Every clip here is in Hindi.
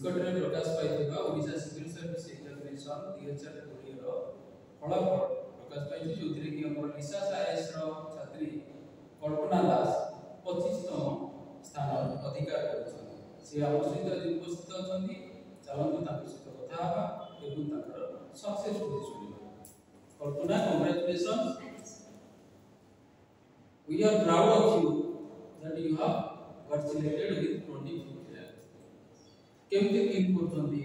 निकटରେ ପ୍ରକାଶ ପାଇଥିବା ଓଡ଼ିଶା ସିଭିଲ୍ ସର୍ଭିସ୍ ଏକ୍ଜାମିନେସନ୍ 2020 ର ଫଳାଫଳ ପ୍ରକାଶ ପାଇଛି, ଯେଉଁଥିରେ କି ଆମର ଲିସାସ୍ ଆଇଏଏସ୍ ର ଛାତ୍ରୀ କଳ୍ପନା ଦାସ 25ତମ ସ୍ଥାନ ଅଧିକାର କରିଛନ୍ତି। ସେ ଆମ ସହିତ ଆଜି ଉପସ୍ଥିତ ଅଛନ୍ତି। ଚାଲନ୍ତୁ ତାଙ୍କ ସହିତ କଥା ହେବା ଏବଂ ତାଙ୍କର ସକ୍ସେସ୍ ଷ୍ଟୋରି ଶୁଣିବା। Kalpana, congratulation. We are proud of you that you have got selected with 24 rank. केमते फील करथंदी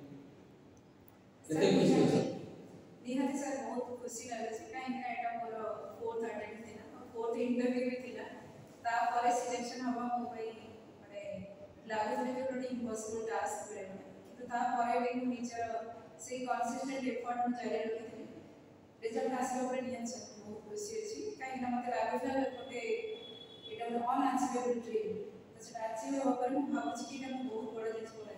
केते खुशी अछि? निहाती सर बहुत खुशी लागै छै काहे कि एटा मोर फोर्थ अटेम्प्ट थिला और फोर्थ इंटरव्यू भी थिला। ता पर सिलेक्शन हवा मो भाई माने लागै छै जे टोटली इम्पॉसिबल टास्क करे किंतु ता परे भी मु निजर से कंसिस्टेंट एफर्ट मु जारी रखिथिली। रिजल्ट आसीबा पर निहाती सर बहुत खुशी अछि काहे कि मते लागै छै कोटे एटा अनअचीवेबल ड्रीम तो सेटा अचीव होबा पर मु भाबु छी कि एटा बहुत बड़ जिनिस बोला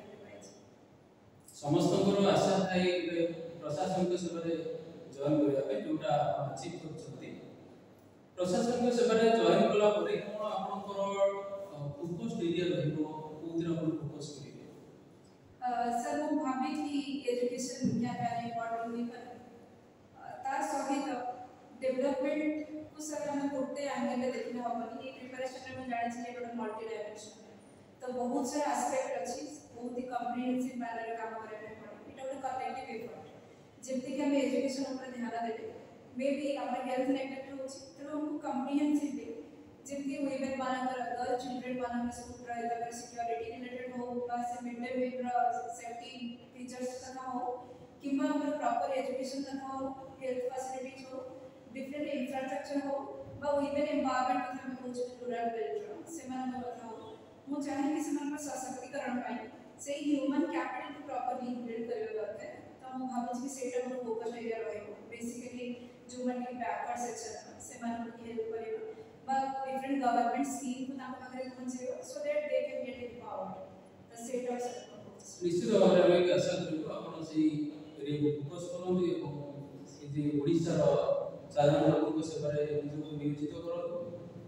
समस्तଙ୍କର आशा थाई प्रशासनिक सेवारे जॉइन करिया पे जोटा अचीव करछथि। प्रशासनिक सेवारे जॉइन कला परे कोन आपनकर फोकस एरिया रहइबो कोतिर अपन फोकस करिवे? सर मु भाबी कि एजुकेशन दुनिया का इम्पोर्टेंट होई पर तार सहित डेवलपमेंट को सर हम गोटे एंगल ले देखना होबनी। ये प्रिपरेशन में हम जानि छी एटा मल्टी डायमेंशन तो बहुत सारा एस्पेक्ट अछि, बहुत ही कॉम्प्रिहेंसिव मैनर काम करे पे पड़े। इटा ଗୋଟେ कलेक्टिव एफर्ट जेमति कि हम एजुकेशन ऊपर ध्यान देबे मे बी हमर हेल्थ रिलेटेड होछि तो हम कॉम्प्रिहेंसिवली जेमति वुमेन मानकर गर्ल चिल्ड्रन मानकर स्कूल रहे तकर सिक्योरिटी रिलेटेड हो बा से mid day meal safety features कथा हो किबा हमर प्रॉपर एजुकेशन कथा हो, हेल्थ फैसिलिटीज हो, डिफरेंट इंफ्रास्ट्रक्चर हो बा वुमेन एम्पावरमेंट कथा हम कहू रूरल बेल्ट से मान कथा हो। मु चाहे कि समान सशक्तिकरण पाई से ह्यूमन कैपिटल को प्रॉपर्ली बिल्ड करबे दरकार। तो हम भाबु कि सेटा मोर फोकस एरिया रहइबो बेसिकली जो मन की बैकवर्ड सेक्शन से मान को हेल्प करेबो बा डिफरेंट गवर्नमेंट स्कीम को ताको पाखरे पहुंचेबो so that they can get empowered. तो सेटा निश्चित भाବରେ ଆମେ ଆଶା କରିବୁ ଆପଣ ସେଇ ଏରିଆକୁ ଫୋକସ୍ କରନ୍ତୁ ଏବଂ ଏ ଯେ ଓଡ଼ିଶାର ସାଧାରଣ ଲୋକଙ୍କ ସେବାରେ ନିଜକୁ ନିୟୋଜିତ କରନ୍ତୁ।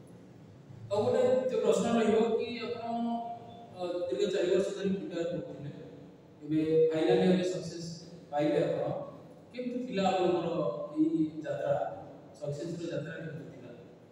ଆଉ ଗୋଟେ ଦ୍ୱିତୀୟ ପ୍ରଶ୍ନ ରହିବ କି ଆପଣ दीर्घ 4 वर्ष धरि प्रिपेयर करथिले एबे फाइनली हम सक्सेस पाइले आपण केमति थिला आपनकर ई यात्रा सक्सेस रो यात्रा केमति थिला?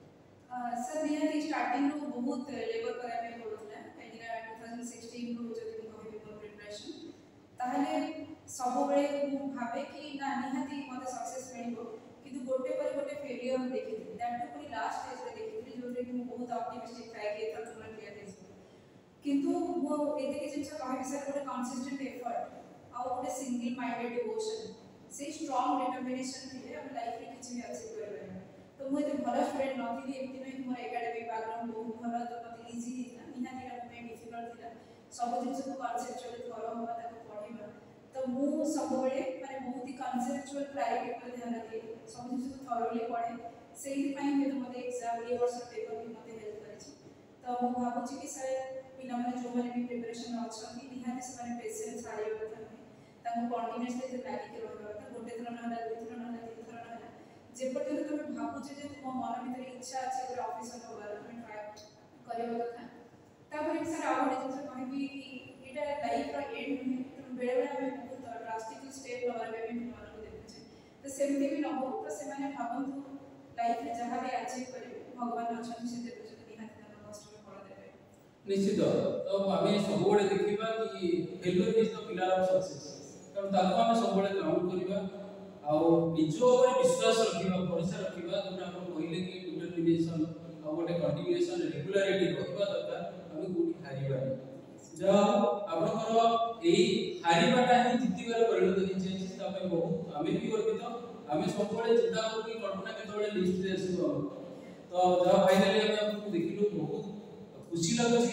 सर निहाती स्टार्टिंग रो बहुत लेबर करे पे पड़ुतला काहेकि 2016 रो जति कहबे मोर प्रिपरेशन ताहले सब बेले मु भाबे कि ना निहाती मते सक्सेस मिलिबो किंतु गोटे पर गोटे फेलियर देखिथि दैट टू पूरी लास्ट स्टेज रे देखिथि जो रे मु बहुत ऑप्टिमिस्टिक थाई कि एथर तुम क्लियर हेसो किंतु वो एते कि जिनसे कहबे सर गोटे कंसिस्टेंट एफर्ट आ गोटे सिंगल माइंडेड डिवोशन से स्ट्रांग डिटरमिनेशन थिले हम लाइफ रे किछि भी अचीव करबे। तो मु एते भलो स्टूडेंट नथिली एमति नै मोर एकेडमिक बैकग्राउंड बहुत भलो तो मते इजी हितला निहाती रा पे डिफिकल्ट थिला सब जिंस को कॉन्सेप्चुअली फॉलो होबा ताको पढिबा। तो मु सब बेले माने बहुत ही कॉन्सेप्चुअल क्लैरिटी पर ध्यान दिए सब जिंस को थॉरोली पढे सेही पई हे तो मते एग्जाम ये वर्ष पेपर भी मते हेल्प करिछि। तो मु भाबु छी कि सर पिला माने जो माने भी प्रिपरेशन अछंती निहाती से माने पेशेंस हारियो कथा नै ताको कंटीन्यूअसली से लागी के रहबा कथा गोटे थरा नहला दुई थरा नहला तीन थरा नहला जे पर्यंत तुम भाबु जे तुम मन भीतर इच्छा अछि जे ऑफिसर होबार तुम ट्राई करियो कथा। तापर सर आ गोटे जिंस कहबी कि एटा लाइफ रा एंड नै तुम बेले बेले हम बहुत ड्रास्टिक स्टेप लवर बे भी मन को देखु छै तो सेमति भी न हो तो से माने भाबंतु लाइफ रे जहां भी अचीव करियो भगवान अछंती से देखु छै निहाती ताको कष्ट में फल देबे। निश्चित तो आमे सब बळे देखिबा कि failure is the pillar of success कारण ताको आमे सब बळे काउंट करिबा आ निज ऊपर विश्वास रखिबा भरोसा रखिबा जोटा आपण कहिले कि डिटरमिनेशन आ गोटे कंटीन्यूएशन रेगुलरिटी रखिबा दरकार आमे कोठी हारिबा जा आपनकर एई हारिबाटा ही जितिबार परिणत हिचे ता पे बहुत आमे भी गर्वित आमे सब बळे चिंता करू कि कल्पना केतबळे लिस्ट रे आसीबो तो जा फाइनली आमे आपको देखिलु बहुत खुशी लागछि।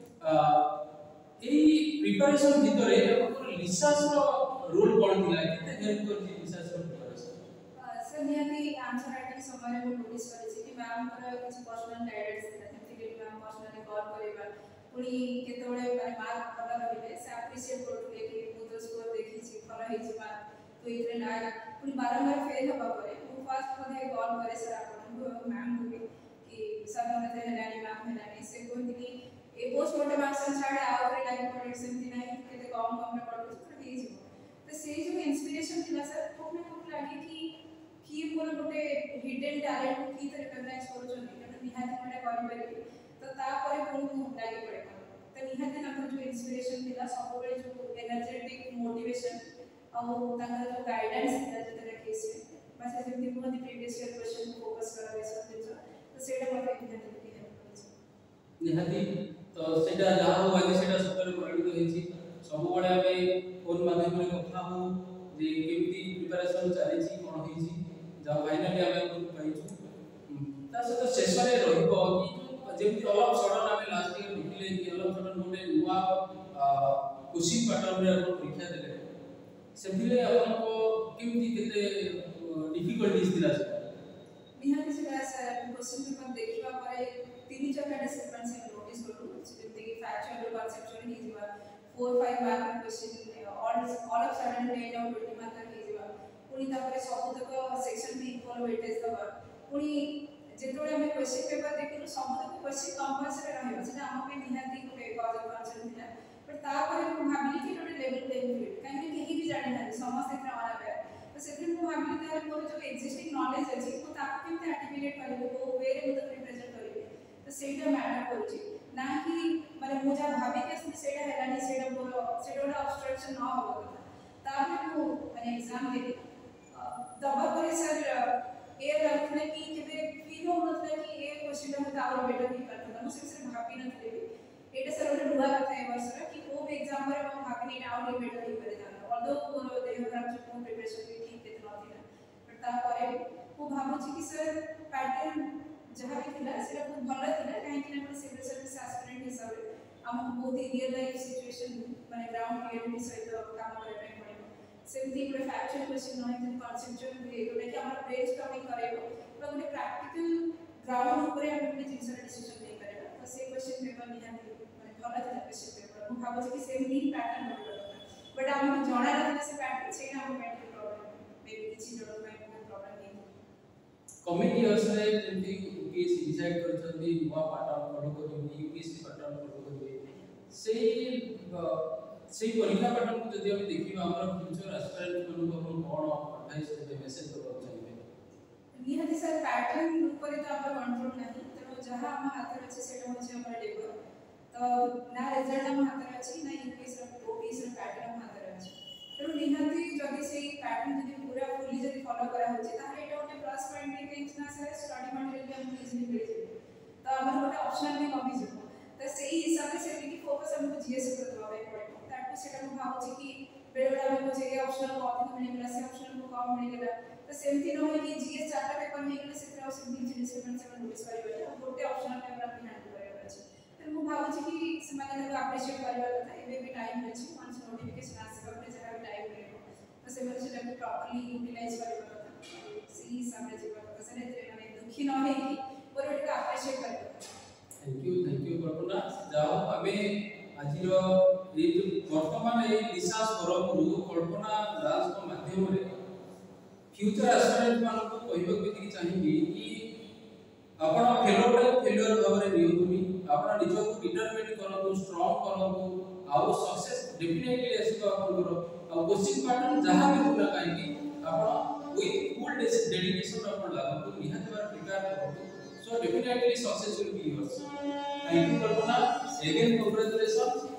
एई प्रिपरेशन भितरे आपनकर लिसास रो रोल कोन थिला केते हेल्प करछि लिसास रो प्रिपरेशन? सर निहाती आंसर राइटिंग समय में नोटिस करिछि कि मैम पर कुछ पर्सनल गाइडेंस देला जेति कि मैम पर्सनली कॉल करिबा पुनी केतबळे माने मार्क भलो रहिबे से एप्रिशिएट करथुले कि मु तो स्कोर देखिछि भलो हेछि मार्क तो इतरे ना पुनी बारंबार फेल होबा परे मु फर्स्ट मते कॉल करे सर आपन मैम को भी कि सर मते हेलानी मैम हेलानी से कोन कि ए पोस्ट मोटे मार्क्स छाड़े आउट लाइन पॉइंट सेमति नाही केते कम कम में पढ़ो तो हे जीवो तो से जो इंस्पिरेशन थिला सर को लागे कि मोर गोटे हिडन टैलेंट को की रिकॉग्नाइज करूछन कि निहाती मटे करि परिबे तो ता परे को लागे पड़े तो निहाती ना जो इंस्पिरेशन थिला सब बेले जो एनर्जेटिक मोटिवेशन और तांकर जो गाइडेंस थिला जतरे केस बस जेमति मोदी प्रीवियस ईयर क्वेश्चन फोकस करा ए सब जिंस तो सेटा मते निहाती हेल्प करिछ निहाती तो सेटा जहा हो आगे सेटा सतरे परिणत होइछि सब बळे आमे फोन माध्यम रे कथा हो जे केमति प्रिपरेशन चली छी कोन होइछि जा फाइनली आमे कोन पाइछु ता से तो शेष रे रहिबो कि जेमति अलग सडन आमे लास्ट ईयर निकले कि अलग सडन गोटे नुवा कोचिंग पैटर्न रे अपन परीक्षा देले सेथिले अपन को केमति केते डिफिकल्टीज दिला से निहाती से सर क्वेश्चन पेपर देखिबा परे तीन जगह डिस्क्रिपेंसी नोटिस करू जेमति कि फैक्चुअल कॉन्सेप्चुअल ही जीवा 4-5 mark question all of sudden 10 और 20 मार्क ही जीवा पुनी तापर सब तक सेक्शन भी इक्वल वेटेज दबा पुनी जेतोळे हमें क्वेश्चन पेपर देखिलु सब तक क्वेश्चन कंपल्सरी रहबो सेटा हम पे निहाती कोटे कॉज कॉन्सेप्ट थिला बट तापर हम भाबिली कि जोटे लेवल प्लेइंग फील्ड काहे कि केही भी जानि ना समस्त इतना वाला बे तो सेथि हम भाबिली तार मोर जो एक्जिस्टिंग नॉलेज अछि को ताको केमते आर्टिकुलेट करबो को वे रे मते रिप्रेजेंट करबे तो सेटा मैटर करूची ना कि माने मु जा भाबी के सेटा हेलानी सेटा मोर सेटा ऑब्स्ट्रक्शन न होबो तापर मु माने एग्जाम देली दबा करे सर ए रखने की केबे फील हो मतलब कि ए क्वेश्चन में तावर बेटर नहीं करता मु सिर्फ भाबी न थे एटा सर ओटे नुवा कथा है वर्ष कि ओ एग्जाम रे हम भाबी नहीं आउट बेटर नहीं करे जाना ऑल्दो मोर देह खराब जो प्रिपरेशन भी ठीक केते न थिला बट तापर मु भाबुची कि सर पैटर्न जहाँ भी थिला सेटा बहुत भल थिला काहे कि ना सिविल सर्विस एस्पिरेंट हिसाब रे हम बहुत ही रियल लाइफ सिचुएशन माने ग्राउंड रियलिटी सहित काम करे पे पड़े सेमती गोटे फैक्चुअल क्वेश्चन न है कॉन्सेप्चुअल भी गोटे कि हमर ब्रेनस्टॉर्मिंग करेबो तो गोटे प्रैक्टिकल ग्राउंड ऊपर हम गोटे जिंस रे डिसीजन नहीं करेबा तो से क्वेश्चन पेपर निहाती माने भल थिला क्वेश्चन पेपर मु भाबो कि सेम ही पैटर्न होबो बट हम जणा रहला से पैटर्न से हम मेंटल प्रॉब्लम मे बी किछि जण में प्रॉब्लम नहीं कमिटी असरे जेमति यूपीएससी डिसाइड करछन्ती नुवा पैटर्न फॉलो करबी यूपीएससी पैटर्न फॉलो करबी सेही परीक्षा पैटर्न को जदि हम देखिबा हमर फ्यूचर एस्पिरेंट को हम कोन एडवाइस देबे मेसेज करबा चाहिए निहाती सर पैटर्न ऊपर तो हमर कंट्रोल नहीं तो जहां हम हाथ रे छै सेटा होछै हमर लेबर तो ना रिजल्ट हम हाथ रे अछि ना यूपीएससी रो ओपीएससी रो पैटर्न हम हाथ रे अछि तो निहाती जदि से पैटर्न जदि पूरा फुली जदि फॉलो करा होछि ताले एटा ओटे प्लस पॉइंट के किछना सर स्टडी मटेरियल भी हम इजीली मिल जेबे तो हमर गोटे ऑप्शनल भी कमी जेबो तो सही हिसाब से सेठी फोकस हमको जीएस पर दबावे पड़े ताकि सेटा हम भाबुछि कि बेडा हमको जे ऑप्शनल को अधिक मिले गेला से ऑप्शनल को कम मिले गेला तो सेमती न होय कि जीएस चार्ट पेपर में गेले सेटा से भी डिस्क्रिपेंसी में नोटिस करिबे गोटे ऑप्शनल पेपर हम हैंडल करबा अछि तो मु भाबुछि कि समाने को अप्रिशिएट करबा कथा एबे भी टाइम अछि वंस नोटिफिकेशन आसीबा पे जहा भी टाइम मिले तो से मेरे सेटा को प्रॉपर्ली यूटिलाइज करबा कथा सही सामने जेबा कथा से ने माने दुखी न होय कि ओरे को अप्रिशिएट करबा थैंक यू कल्पना जाओ हमें आज ये वर्तमान ये विशेष फोरम रु कल्पना दास को माध्यम रे फ्यूचर एस्पिरेंट मान को कहबो के चाहिए कि आपण फेलियर भाव रे नियतुनी आपण निजो को डिटरमिन करनु स्ट्रांग करनु आउ सक्सेस डेफिनेटली आसीबो आपण करो आ कोचिंग पैटर्न जहां भी होला काहे कि आपण विथ फुल डेडिकेशन आपण लागु निहात बार प्रिपेयर करू so definitely success will be yours. Thank you Kalpana, again congratulations.